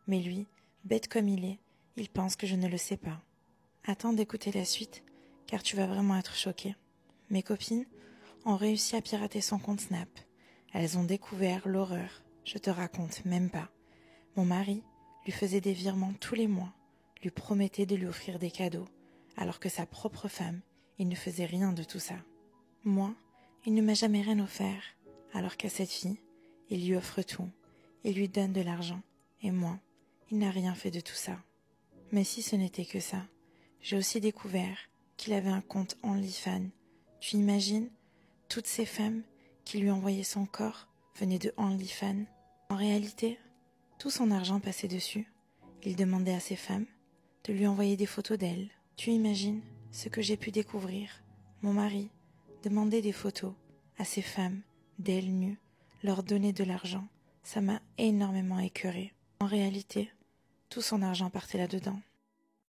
Mais lui, bête comme il pense que je ne le sais pas. Attends d'écouter la suite, car tu vas vraiment être choqué. Mes copines ont réussi à pirater son compte Snap. Elles ont découvert l'horreur, je te raconte même pas. Mon mari lui faisait des virements tous les mois, lui promettait de lui offrir des cadeaux, alors que sa propre femme, il ne faisait rien de tout ça. Moi, il ne m'a jamais rien offert, alors qu'à cette fille, il lui offre tout, il lui donne de l'argent, et moi, il n'a rien fait de tout ça. Mais si ce n'était que ça, j'ai aussi découvert qu'il avait un compte OnlyFans. Tu imagines, toutes ces femmes qui lui envoyaient son corps venaient de OnlyFans. En réalité, tout son argent passait dessus. Il demandait à ces femmes de lui envoyer des photos d'elles. Tu imagines ce que j'ai pu découvrir. Mon mari demandait des photos à ces femmes, d'elles nues, leur donner de l'argent. Ça m'a énormément écœurée. En réalité, tout son argent partait là-dedans.